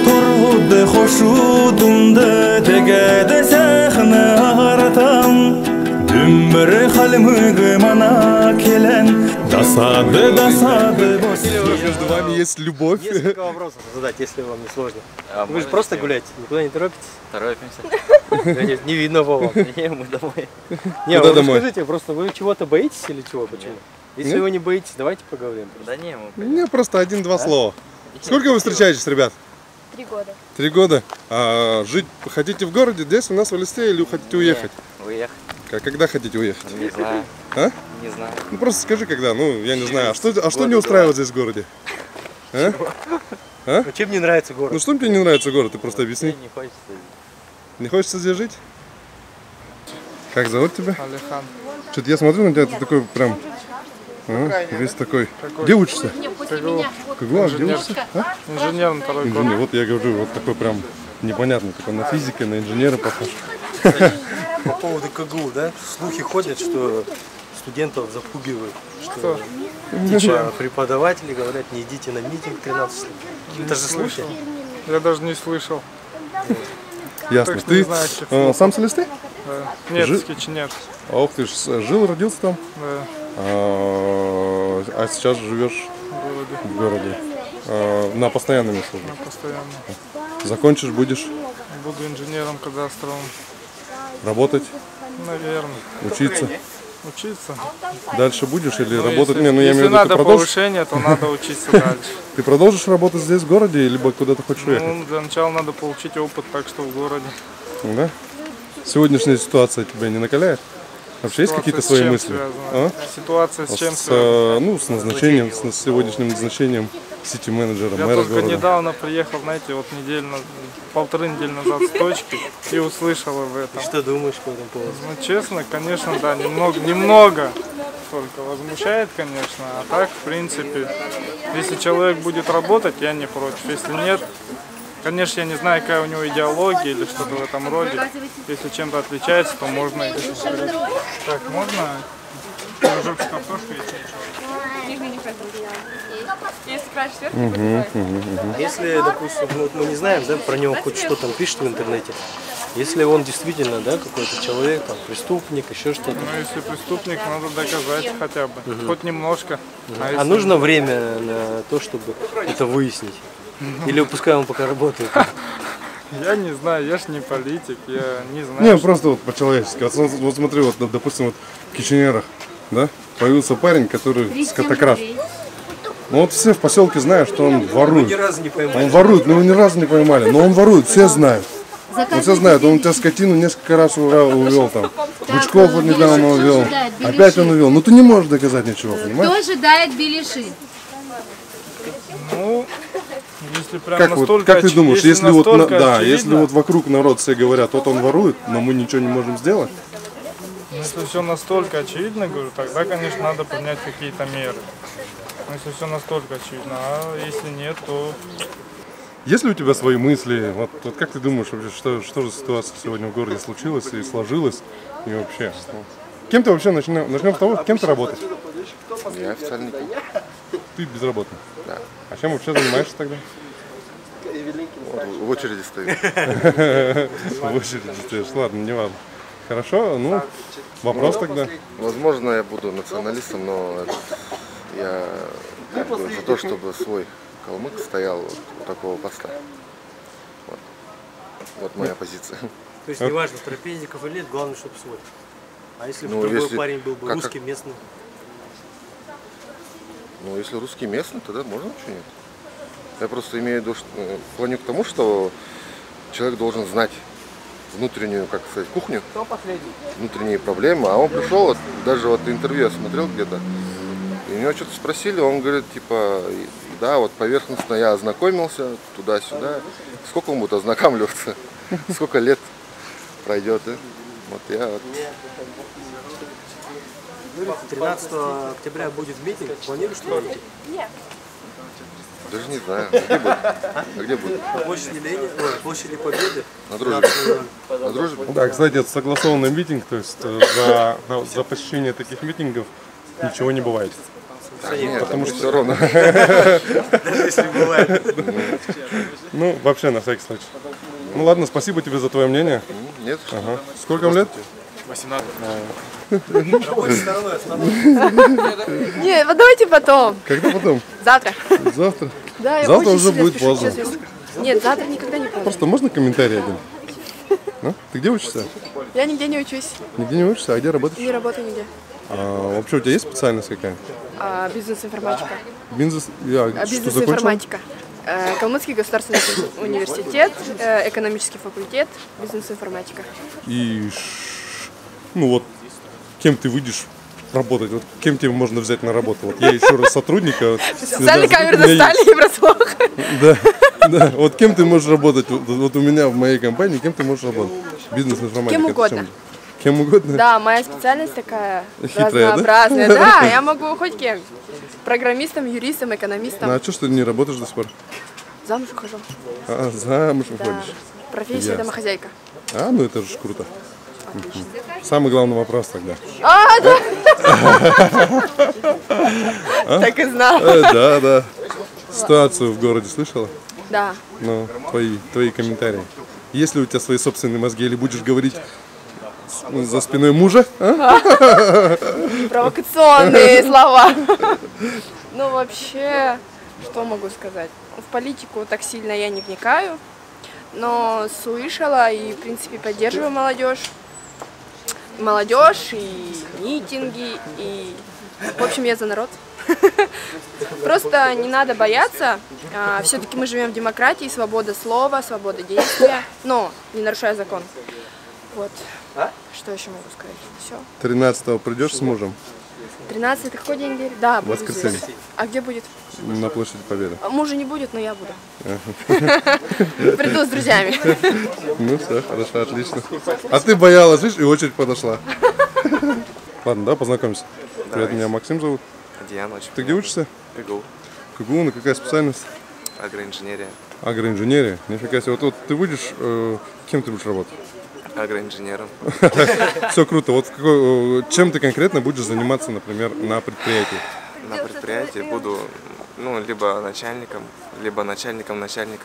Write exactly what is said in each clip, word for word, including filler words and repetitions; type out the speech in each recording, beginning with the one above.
turg'udi xo'shudimda tegadi sahna ag'aratam Дүмбір қалмығы мана келен дасады, дасады. Между вами есть любовь. Несколько вопросов задать, если вам не сложно. А вы же просто гуляете, никуда не торопитесь? Торопимся. Не видно по вам. Не, мы домой. Не, вы скажите, просто вы чего-то боитесь или чего? Почему? Если вы не боитесь, давайте поговорим. Да не, мы... Не, просто один-два слова. Сколько вы встречаетесь, ребят? Три года. Три года. А жить хотите в городе, здесь у нас в Элисте, или хотите уехать? Уехать. А когда хотите уехать? Не знаю. А? Не знаю. Ну просто скажи, когда. Ну, я не знаю. А что, а что не устраивает здесь в городе? А? А? Ну, чем не нравится город? Ну что тебе не нравится город? Ты просто объясни. Не хочется. Не хочется здесь жить? Как зовут тебя? Алихан. Что-то я смотрю на тебя, ты такой прям... А, весь такой. Какой? Где учишься? КГУ. КГУ, а где учишься? А? Инженер на второй Инженер. год. Вот я говорю, вот такой прям непонятный. Такой на физике, на инженера похож. По поводу КГУ, да? Слухи ходят, что студентов запугивают. Что типа преподаватели говорят, не идите на митинг тринадцать лет. Это же слухи. Я даже не слышал. Ясно. Так что Ты не знаю, чего. э, сам с Элисты? Да. Нет, Жи- с Кичинер. Ох ты ж, жил, родился там? Да, А, а сейчас живешь в городе. в городе? А, на постоянном месте? Я постоянно. Закончишь, будешь Буду инженером кадастровым. работать, Наверное. учиться? Учиться. Дальше будешь или Ну, работать? Если, Не, ну я если имею в виду, надо ты продолжишь, повышение, то надо учиться дальше. ты продолжишь работать здесь в городе, либо куда-то хочешь уехать? Ну, для начала надо получить опыт, так что в городе. Да? Сегодняшняя ситуация тебя не накаляет? Вообще есть Ситуация какие-то с свои чем мысли? связана? А? Ситуация с чем С, связана? э, ну, с назначением, с, с сегодняшним назначением сити-менеджера, Я мэра только города. недавно приехал, знаете, вот неделю, на- полторы недели назад с точки и услышал об этом. Что думаешь по этому поводу? Ну, честно, конечно, да, немного, немного только возмущает, конечно, а так, в принципе, если человек будет работать, я не против, если нет, конечно, я не знаю, какая у него идеология или что-то в этом роде, если чем-то отличается, то можно идти. Так, можно пирожок с картошкой, если ничего? Если спрашиваешь сверху, А если, допустим, ну, вот мы не знаем, да, про него хоть что там пишет в интернете, если он действительно, да, какой-то человек, там, преступник, еще что-то. Ну, если преступник, надо доказать хотя бы, хоть немножко. А, А если- нужно время на то, чтобы это выяснить? Или пускай он пока работает? Я не знаю, я ж не политик, я не знаю. Не, что- просто вот по-человечески. Вот, вот- вот смотри, вот, допустим, вот в Кичинерах, да, появился парень, который скотократ. Ну вот все в поселке знают, что он Ни ворует. разу не Он поймали. ворует, но его ни разу не поймали. Но он ворует, все знают. Ну, все знают, он у тебя скотину несколько раз ура- увел там. Бычков вот недавно увел. Опять он увел. Ну ты не можешь доказать ничего, понимаешь? кто ожидает беляши? Ну, если прям Как, вот, настолько... как ты оч- думаешь, если, вот, на- настолько да, очевидно, если вот вокруг народ все говорят, вот он ворует, но мы ничего не можем сделать. Если все настолько очевидно, говорю, тогда, конечно, надо принять какие-то меры. Но если все настолько очевидно, а если нет, то... Есть ли у тебя свои мысли? Вот, вот как ты думаешь, вообще, что, что же ситуация сегодня в городе случилась и сложилась? И вообще, ну, кем ты вообще начнем? Начнем с того, кем ты работаешь? Я официальный кухня. Ты безработный. Да. А чем вообще занимаешься тогда? Вот, в очереди стою. В очереди стоишь. Ладно, не важно. Хорошо, ну, вопрос тогда. Возможно, я буду националистом, но это- я как бы за то, чтобы свой калмык стоял вот у такого поста. Вот, вот моя позиция. То есть неважно, трапезников или нет, главное, чтобы свой. А если бы Ну, другой если- парень был бы как- русский, местный? Ну, если русский местный, тогда можно, почему нет? Я просто имею в виду, что, э, клоню к тому, что человек должен знать внутреннюю, как сказать, кухню, внутренние проблемы. А он пришел, вот, даже вот интервью я смотрел где-то, и у него что-то спросили, он говорит, типа, и- да, вот поверхностно я ознакомился, туда-сюда. Сколько он будет ознакомливаться? Сколько лет пройдет, да? Вот я вот... тринадцатого октября будет митинг, планируешь что-то? Даже не знаю, а где будет? А где будет? На площади Ленина, ой, площади Победы. На дружбе. На дружбе? Да, кстати, это согласованный митинг, то есть э, за, за посещение таких митингов ничего не бывает. Да нет, потому что все равно. Даже если бывает. Ну, вообще, на всякий случай. Ну ладно, спасибо тебе за твое мнение. Нет. Ага. Сколько вам лет? восемнадцать. Рабочей стороной остановись. Не, вот давайте потом. Когда потом? Завтра. Завтра? Да, я Завтра очень уже сильно будет спешу, поздно. честно. Нет, завтра никогда не поздно. Просто можно комментарий один? Ну, ты где учишься? Я нигде не учусь, Нигде не учишься, а где работаешь? не работаю нигде. А, вообще у тебя есть специальность какая? А, бизнес-информатика. Бизнес... Я А, что закончил? бизнес-информатика. Э, Калмыцкий государственный университет, э, экономический факультет, бизнес-информатика. И... ш- Ну вот, кем ты выйдешь работать? Вот кем тебе можно взять на работу? Вот я еще раз сотрудника. Вот, Специально да, камеру у меня достали и врасплох. есть- Да, да. Вот кем ты можешь работать? Вот, вот у меня в моей компании кем ты можешь работать? Бизнес-информатика. Кем это угодно. чем? Кем угодно? Да, моя специальность такая Хитрая, да? разнообразная. Да, я могу хоть кем. Программистом, юристом, экономистом. Ну а что, что ты не работаешь до сих пор? Замуж ухожу. А, замуж Да. выходишь. Профессия Ясно. домохозяйка. А, ну это же круто. Мгм. Самый главный вопрос тогда. А, да. Так и знала. Э, да, да. Ситуацию в городе слышала? Да. Ну, твои, твои комментарии. Есть ли у тебя свои собственные мозги, или будешь говорить с- ну, за спиной мужа? А? Провокационные слова. Ну, вообще, что могу сказать? В политику так сильно я не вникаю, но слышала и, в принципе, поддерживаю молодежь. Молодежь, и митинги, и... В общем, я за народ. Просто не надо бояться. Все-таки мы живем в демократии, свобода слова, свобода действия, но не нарушая закон. Вот. Что еще могу сказать? Все. тринадцатого придешь с мужем тринадцатый это какой день недели? Да, буду Воскресенье. здесь. А где будет? на площади Победы? А мужа не будет, но я буду. Приду с друзьями. Ну все, хорошо, отлично. А ты боялась, видишь, и очередь подошла. Ладно, да, познакомься. Привет, меня Максим зовут. Диана очень Ты где учишься? КГУ. КГУ, на какая специальность? Агроинженерия. Агроинженерия. Нифига себе. Вот, вот ты выйдешь, э, кем ты будешь работать? Агроинженером. Все круто. Вот в какой, э, чем ты конкретно будешь заниматься, например, на предприятии? На предприятии буду, ну, либо начальником, либо начальником начальника.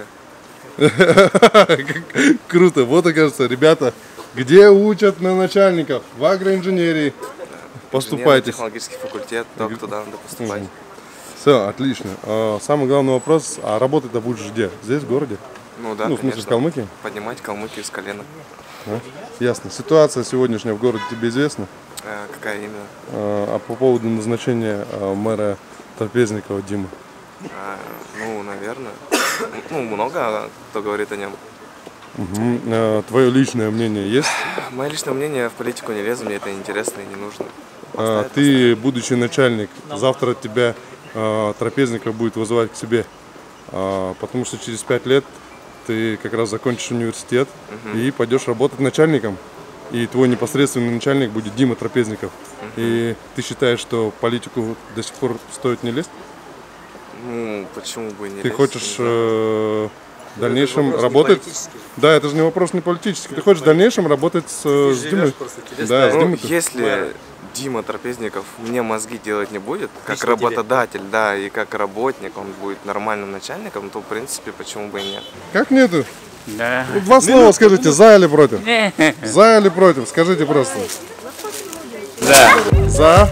Круто. Вот, оказывается, ребята, где учат на начальников? В агроинженерии. Поступайте. Технологический факультет, только туда надо поступать. Все, отлично. А, самый главный вопрос, а работать-то будешь где? Здесь, в городе? Ну да, Ну, в смысле, конечно. в Калмыкии? Поднимать Калмыкию с колена. А? Ясно. Ситуация сегодняшняя в городе тебе известна? А, какая именно? А, а по поводу назначения а, мэра Трапезникова Димы? А, ну, наверное. Ну, много кто говорит о нем. Угу. А, твое личное мнение есть? Мое личное мнение, я в политику не лезу, мне это неинтересно и не нужно. А, ты, будучи начальник, завтра тебя а, Трапезников будет вызывать к себе, а, потому что через пять лет ты как раз закончишь университет Мгм. и пойдешь работать начальником. И твой непосредственный начальник будет Дима Трапезников. И ты считаешь, что в политику до сих пор стоит не лезть? Ну, почему бы и не Ты лезть, хочешь не знаю. э, в дальнейшем работать? Да, это же не вопрос не политический. Ты хочешь в дальнейшем работать с, э, с Димой? Да, с Ну, Димой. ты- если Дима Трапезников мне мозги делать не будет, как Личный работодатель, да, и как работник, он будет нормальным начальником, то, в принципе, почему бы и нет. Как нету? Да. Ну, два слова скажите, за или против? За или против? Скажите просто. Да. За.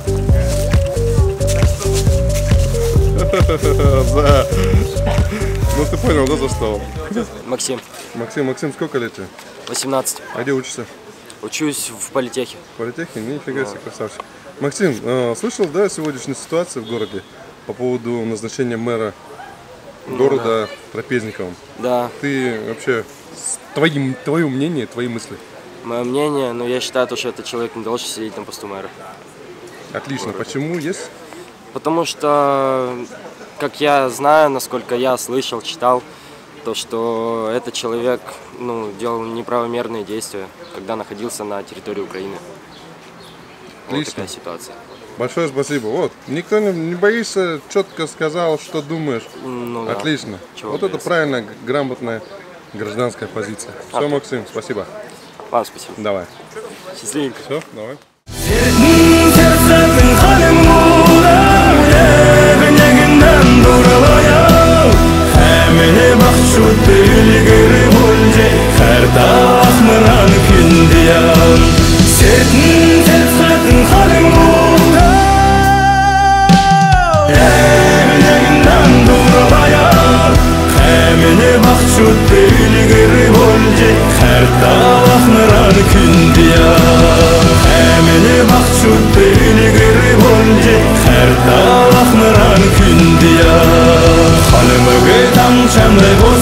За. Ну ты понял, да, за что? Максим, Максим, Максим, сколько лет тебе? восемнадцать. А где учишься? Учусь в политехе. В политехе? Нифига себе, красавчик. Максим, э, слышал, да, сегодняшнюю ситуацию в городе по поводу назначения мэра города Трапезниковым? Да, Ты вообще, с- твоим, твое мнение, твои мысли? мое мнение, но я считаю, то, что этот человек не должен сидеть на посту мэра. Отлично. Почему есть? Потому что, как я знаю, насколько я слышал, читал, то, что этот человек ну, делал неправомерные действия, когда находился на территории Украины. Вот Отлично. такая ситуация. Большое спасибо. Вот, никто не, не боится, четко сказал, что думаешь. Ну, да. Отлично. Чего вот это бояться? правильная, г- грамотная гражданская позиция. Все, Максим, спасибо. Вам спасибо. Давай. Счастливенько. Все, давай. Сердцем халым дуралаял Хәміне бақшут үлгірі болжы Қәрта ақмыран күндиял Сетін сәтсатын қалың болда Әмінегіндан дуралаял Хәміне бақшут үлгірі болжы Қәрта ақмыран күндиял Хәміне бақшут үлгірі болжы Қәрта ақмыран күндиял Қалымығы тамшамдай